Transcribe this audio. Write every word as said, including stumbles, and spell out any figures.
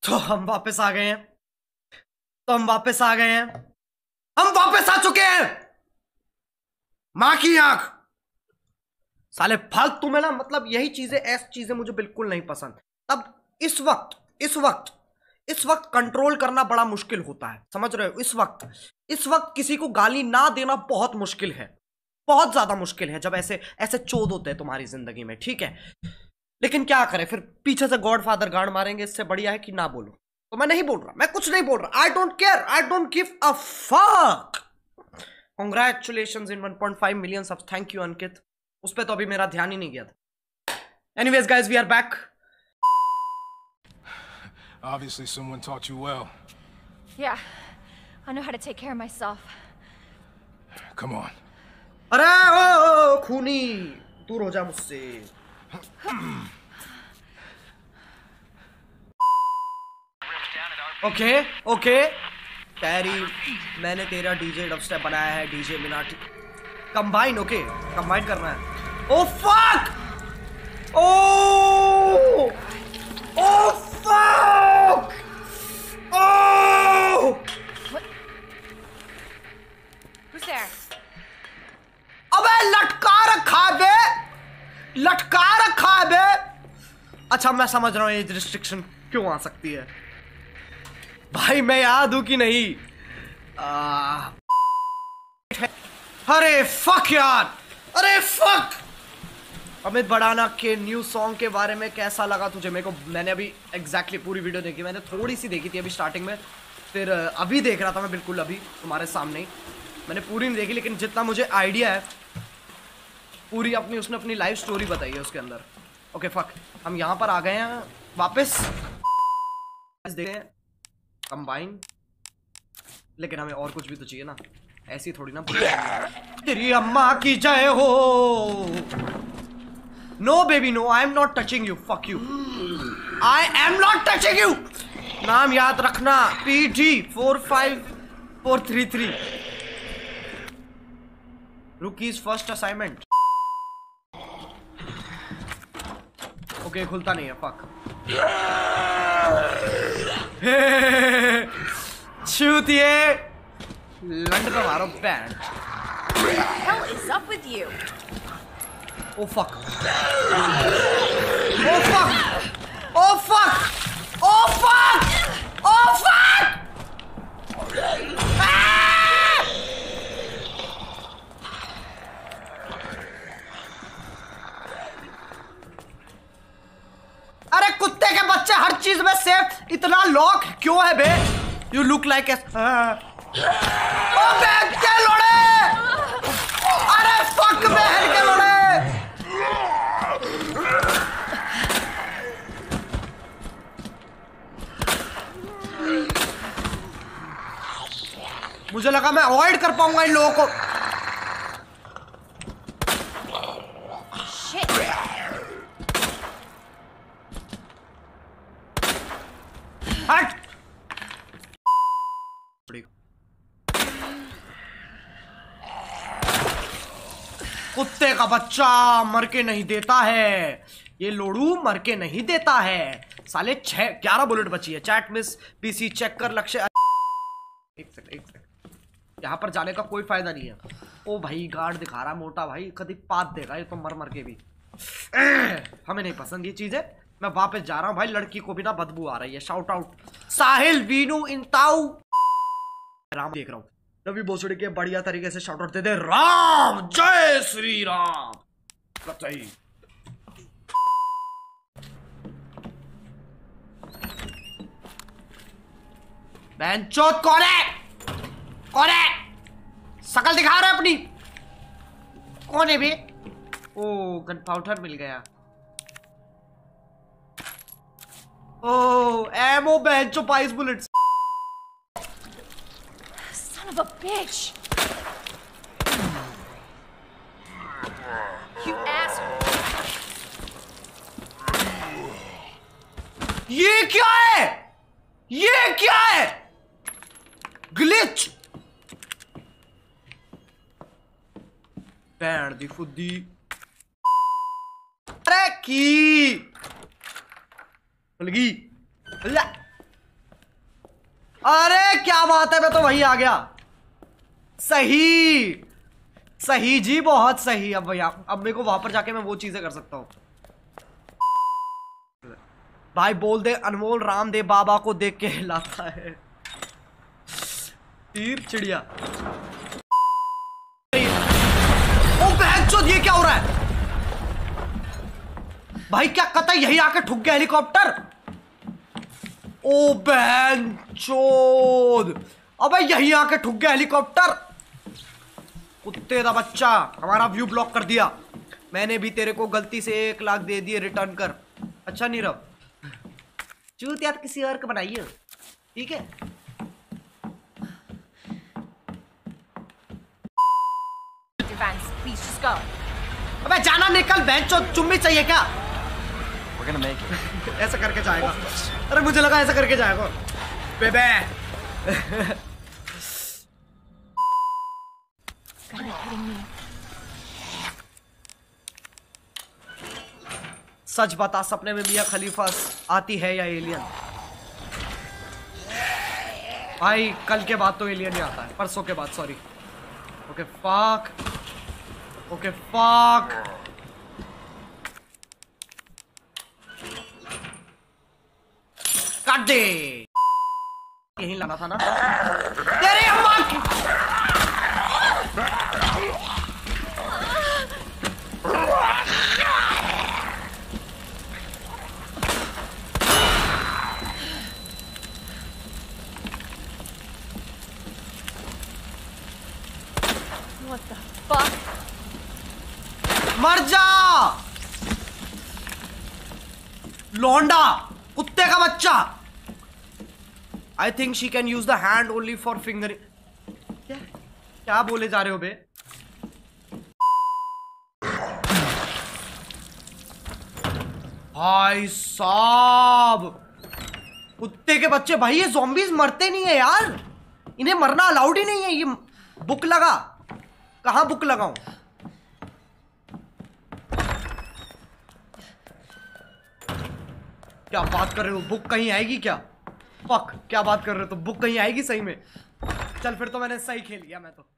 तो हम वापस आ गए हैं तो हम वापस आ गए हैं हम वापस आ चुके हैं। मां की आंख साले फालतू में ना, मतलब यही चीजें, ऐसी चीजें मुझे बिल्कुल नहीं पसंद। तब इस वक्त इस वक्त इस वक्त कंट्रोल करना बड़ा मुश्किल होता है, समझ रहे हो। इस वक्त इस वक्त किसी को गाली ना देना बहुत मुश्किल है, बहुत ज्यादा मुश्किल है, जब ऐसे ऐसे चोद होते हैं तुम्हारी जिंदगी में, ठीक है। लेकिन क्या करें, फिर पीछे से गॉड फादर गांड मारेंगे, इससे बढ़िया है कि ना बोलो। तो मैं नहीं बोल रहा, मैं कुछ नहीं बोल रहा। I don't care, I don't give a fuck. Congratulations in one point five million subs, thank you Ankit. उस पे तो अभी मेरा ध्यान ही नहीं गया था। Anyways guys, we are back. Obviously someone taught you well. Yeah, I know how to take care of myself. Come on. अरे ओ, ओ, खूनी दूर हो जा मुझसे। ओके ओके कैरी, मैंने तेरा डीजे डबस्टेप बनाया है, DJ Minati combine. Okay combine करना है। Oh fuck, oh oh fuck, oh Who's there? अबे लटका रखा है बे, लटका रखा है बे। अच्छा मैं समझ रहा हूँ एज रिस्ट्रिक्शन क्यों आ सकती है। भाई मैं याद हूं कि नहीं। आ... अरे फक यार, अरे फक। अमित बड़ाना के न्यू सॉन्ग के बारे में कैसा लगा तुझे? मेरे को, मैंने अभी एग्जैक्टली पूरी वीडियो देखी, मैंने थोड़ी सी देखी थी अभी स्टार्टिंग में, फिर अभी देख रहा था मैं, बिल्कुल अभी तुम्हारे सामने ही। मैंने पूरी नहीं देखी, लेकिन जितना मुझे आइडिया है पूरी अपनी, उसने अपनी लाइफ स्टोरी बताई है उसके अंदर। ओके फक, हम यहाँ पर आ गए हैं वापस। देखते हैं कंबाइन, लेकिन हमें और कुछ भी तो चाहिए ना, ऐसी थोड़ी ना। तेरी अम्मा की जय हो। No baby no, I am not touching you, fuck you, I am not touching you. नाम याद रखना, p d four five four three three, rookies first assignment. Okay खुलता नहीं है, फक। छूतिए लंड का मारो band. What the hell is up with you? Oh fuck! Oh fuck! Oh fuck! Oh fuck! Oh fuck! Ah! अरे कुत्ते के बच्चे, हर चीज में सेफ, इतना लॉक क्यों है बे? You look like a... ओ बहन के लोड़े! अरे फक बहन के लोड़े! मुझे लगा मैं अवॉइड कर पाऊंगा इन लोगों को। Shit. हट! कुत्ते का बच्चा मर के नहीं देता है, ये लोड़ू मर के नहीं देता है। साले छह ग्यारह बुलेट बची है। चैट मिस पीसी चेक कर लक्ष्य। एक सेकंड एक सेकंड, यहाँ पर जाने का कोई फायदा नहीं है। ओ भाई गार्ड दिखा रहा मोटा भाई, कभी पात देगा ये तो मर मर के भी। हमें नहीं पसंद ये चीजें। मैं वापस जा रहा हूँ भाई, लड़की को भी ना बदबू आ रही है। शाउट आउट साहिल वीनू इंताऊ राम, देख रहा हूँ रवि बोसड़ी के बढ़िया तरीके से शाउट आउट दे दे। राम जय श्री राम। सही बेंचोद कौन है? कौन है? शकल दिखा रहा है अपनी। कौन है बे? ओ गन पाउडर मिल गया। ओ एमो बेंचो बाईस bullets. Son of a bitch! You asshole! ये क्या है? ये क्या है? ग्लिच। पैर दी फुद्दी। अरे की लगी। अरे क्या बात है, मैं तो वहीं आ गया। सही सही जी, बहुत सही। अब भैया अब मेरे को वहां पर जाके मैं वो चीजें कर सकता हूँ। भाई बोल दे अनमोल रामदेव बाबा को देख के हिलाता है। तीर चिड़िया। ओ बहनचोद, ये क्या हो रहा है भाई? क्या कतई यही आके ठुक गया हेलीकॉप्टर? ओ बहनचोद, अबे यही आके ठुक गया हेलीकॉप्टर। कुत्ते का बच्चा, हमारा व्यू ब्लॉक कर दिया। मैंने भी तेरे को गलती से एक लाख दे दिए, रिटर्न कर। अच्छा नीरव, चूत यार किसी और को बनाइए, ठीक है? अबे जाना, निकल। बेंचो चुम्मी चाहिए क्या? We're gonna make it. ऐसा करके जाएगा। अरे मुझे लगा ऐसा करके जाएगा। बेबे सच बता, सपने में मियां खलीफा आती है या एलियन? भाई कल के बाद तो एलियन ही आता है, परसों के बाद, sorry. Okay fuck, okay fuck. काट दे। यहीं लाना था ना तेरे अम्मा की। What the fuck? मर जा लौंडा, कुत्ते का बच्चा। I think she can use the hand only for fingering. क्या क्या बोले जा रहे हो बे? भाई साहब, कुत्ते के बच्चे। भाई ये ज़ॉम्बीज मरते नहीं है यार, इन्हें मरना अलाउड ही नहीं है। ये बुक लगा, कहां बुक लगाऊं? क्या बात कर रहे हो? बुक कहीं आएगी क्या? फक, क्या बात कर रहे हो? तो बुक कहीं आएगी सही में? चल फिर तो मैंने सही खेल लिया मैं तो।